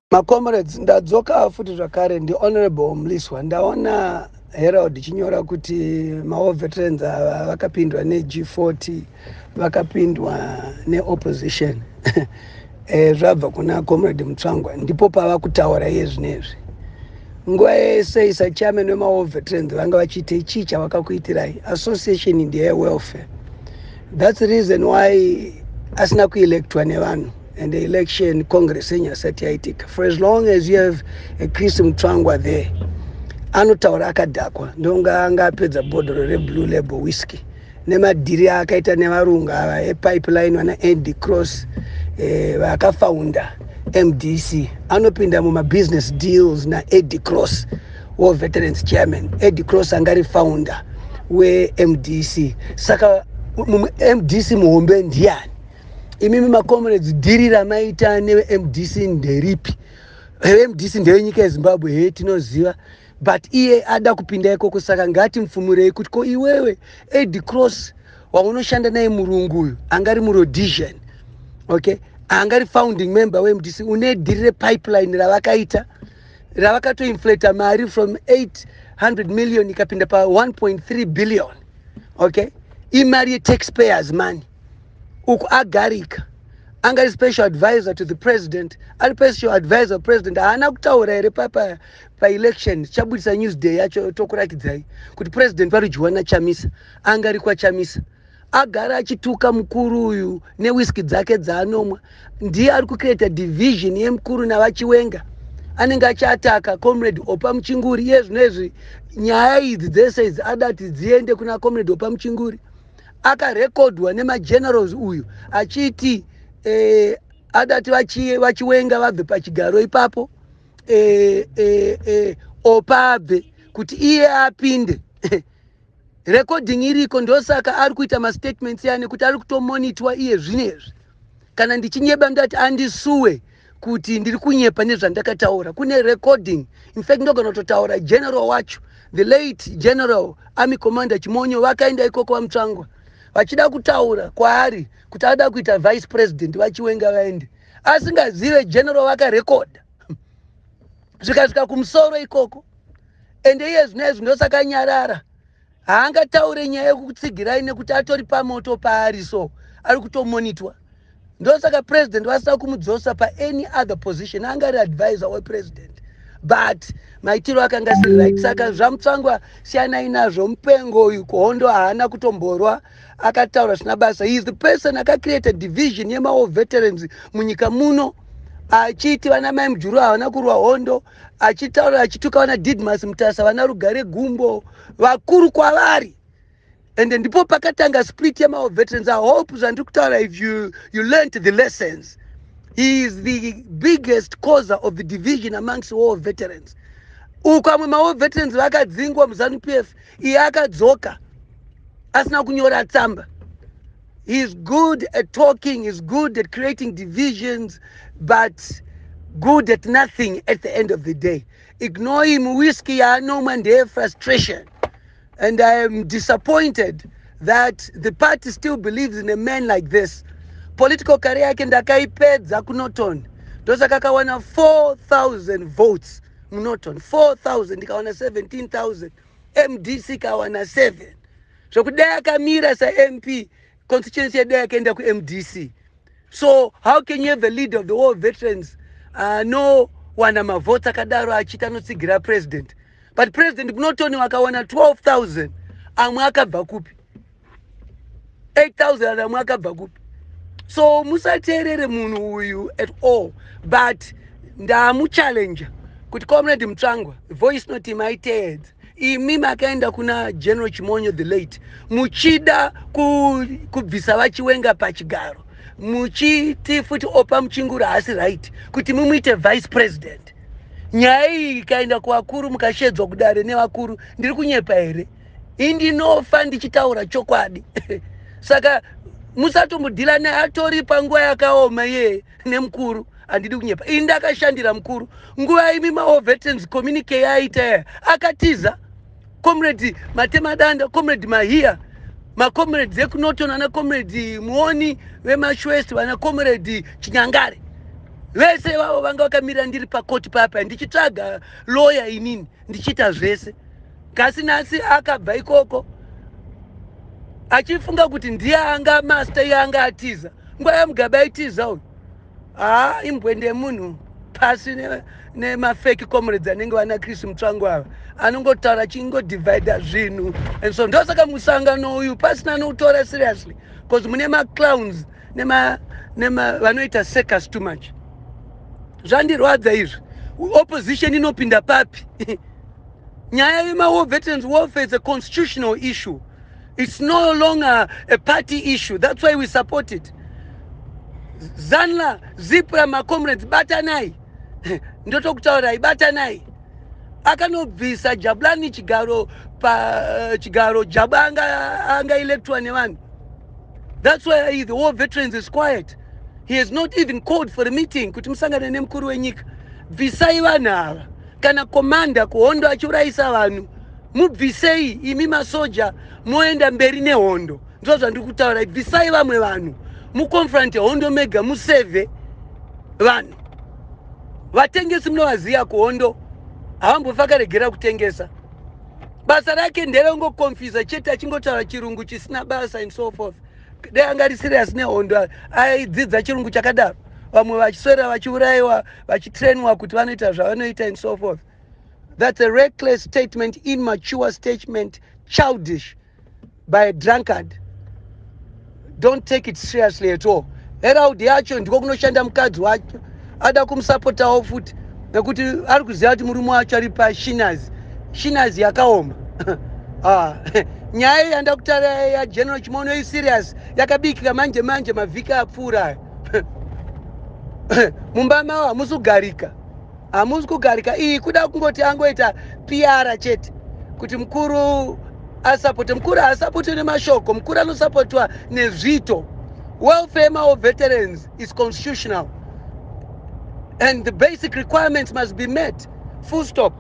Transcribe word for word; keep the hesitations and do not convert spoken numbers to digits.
My comrades, ndadzoka futi zvakare ndi honorable Mliswa. Ndaona Herald chinyora kuti ma veterans vakapindwa ne G forty, vakapindwa ne opposition. Eh zvabva kuna comrade Mutsvangwa ndipo pava kutaura iye zvinezvi. Nguva yese isa chairman wema veterans vanga vachite ichi chavakakuitirai association in their welfare. That's the reason why asina kuelectwa nevanhu. And the election Congress in Satiaitic. For as long as you have a Chris Mutsvangwa there, anotaura akadhakwa ndonga anga apedza bhodhoro reblue label whiskey nemadhiri akaita nevarunga epipeline wana Eddie Cross eh, vakafounda M D C anopinda muma business deals na Eddie Cross war veterans chairman. Eddie Cross angari founder we M D C saka M D C muhombe ndiani. Imimi ma comrades diri ramaita ne M D C nderipi. M D C ndenyika yeZimbabwe he tinoziva, but iye ada kupinda ikoko saka ngati mfumurei kuti ko iwewe Eddie Cross waunoshanda naye murungu uyu angari mu Rhodesian, okay, angari founding member we M D C une diri pipeline ravakaita ravakato inflate mari from eight hundred million ikapinda pa one point three billion, okay, imari taxpayers money. Uku agarika angari special advisor to the president, ari special advisor president haana kutaura here papa pa election chabudisa Newsday yacho tokurakidzai kuti president vari Juana Chamisa angari kwa Chamisa agara achituka mukuru uyu ne whisky dzake dzaanomwa ndiye ari kucreate division yemukuru navachiwenga anenge achataka comrade Opa Muchinguri. Iye zvinezvi nyaya idzi dzese idzi adati dziende kuna comrade Opa Muchinguri akarekodwa nemagenerals uyu achiti eh, adati vachi, vachiwenga vabve pachigaro ipapo eh, eh, eh, Opa abve kuti iye apinde recording iriko ndosaka ari kuita mastatements yani kuti ari kutomonitwa iye zvinezvi. Kana ndichinyeba ndati andisuwe kuti ndiri kunyepa nezvandakataura kune recording. In fact ndogona kutotaura general wacho the late general army commander Chimonyo vakaenda ikoko vamutsvangwa vachida kutaura kwaari kuti ada kuita vice president vachiwenga vaende asingazive general vakarekoda zvikasvika kumusoro ikoko ende iye zvinezvi ndosaka nyarara haangataure nyaya yekutsigirai nekuti atori pamoto paari so ari kutomonitwa. Ndosaka president vasina kumudzosa pa any other position angari advisor wepresident, but maitiro akanga siri right. Saka zvamutsvangwa siyanai nazvo mupengo uyu kuhondo haana kutomborwa akataura zvina basa. He is the person akacreate a division yema veterans munyika muno achiti vana mai Mujuru havana kurwa hondo achitaura achituka vana Didmas Mutasa vana Rugare Gumbo vakuru kwavari. And then ndipo pakatanga split yema veterans. I hope zvandiri kutaura if you you learned the lessons. He is the biggest causer of the division amongst war veterans. Ukamwe ma veterans vakadzingwa muZANU P F iye akadzoka asina kunyora tsamba. He is good at talking, he is good at creating divisions, but good at nothing at the end of the day. Ignore him, whiskey yanomwa ndeye frustration. And I am disappointed that the party still believes in a man like this. Political career yake ndakaipedza kuNorton. Ndosaka kawana four thousand votes muNorton. four thousand kawana seventeen thousand. M D C kawana seven. So kudai akamira sa M P constituency yadai akaenda ku M D C. So how can you have the leader of the war veterans uh, no wana mavotes akadaro achita notsigira president? But president Norton wakawana twelve thousand amwe akabva kupi? eight thousand amwe akabva kupi? So musateerere munhu uyu at all, but ndamu challenge kuti comrade Mutsvangwa voice note imaiteedza imi makaenda kuna General Chimonyo the late muchida kubvisa vachiwenga pachigaro muchiti futi Opa Muchinguri haasi right kuti mumuite vice president. Nyaya iyi ikaenda kuvakuru mukashedzwa kudare nevakuru ndiri kunyepa here? Indinofa ndichitaura chokwadi. Saka musatomudhila naye atori panguva yakaoma ye nemukuru handidi kunyepa. Ini ndakashandira mukuru nguva imi ma veterans communique yaita akatiza comrade Matemadanda, comrade Mahia, ma comrades ekuNorton ana comrade Muoni vemashwest vana comrade Chinyangare vese vavo vanga vakamira ndiri pakoti papa ndichitsvaga lawyer inini ndichiita zvese. Kasi nhasi akabva ikoko achifunga kuti ndiye anga master yanga atiza nguva yamugaba aitiza uyu. Ah, imbwende munhu pasi nemafeki comrades anenge vana Chris Mutsvangu ava anongotaura achingodivhaidha zvinhu. And so ndosaka musangano uyu pasina noutora seriously because mune maclowns nema nema vanoita circus too much. Zvandirwadza izvi. Opposition inopinda papi? Nyaya yema veterans warfare is a constitutional issue. It's no longer a party issue. That's why we support it. Zanla, Zipra, my comrades, batanai. Ndoto kutaura, batanai. Akanobvisa Jablani Chigaro, pa Chigaro, Jabanga, anga electwa nevan. That's why the war veterans is quiet. He has not even called for a meeting. Kuti musangane nemukuru wenyika. Bvisai vanava. Kana komanda kuhondo achiuraisa vanhu. Mubvisei imi masoja moenda mberi nehondo. Ndizvo zvandiri kutaura. Bvisai vamwe vanhu. Mukonfront hondo mega museve vanhu. Vatengesi munovaziya kuhondo havambofakaregera kutengesa. Basa rake nderongokonfisa chete achingotaura chirungu chisina basa and so forth. Dai angari serious nehondo aidzidza chirungu chakadaro. Vamwe vachiswera vachiuraiwa vachitrainwa kuti vanoita zvavanoita and so forth. That's a reckless statement, immature statement, childish by a drunkard. Don't take it seriously at all. Herald yacho ndiko kunoshanda mukadzi wacho ada kumsapotawo futi nekuti ari kuziva kuti murume wacho ari pashinazi shinazi yakaoma. Ah, nyaya yanda kutaura ya General Chimono is serious yakabikika manje manje mavhiki apfuura. Mumba mavo hamusi kugarika hamusi kugarika iyi kuda kungoti angoita P R chete kuti mukuru asapote. Mukuru asapote nemashoko, mukuru anosapotwa nezvito. Welfare of veterans is constitutional and the basic requirements must be met. Full stop.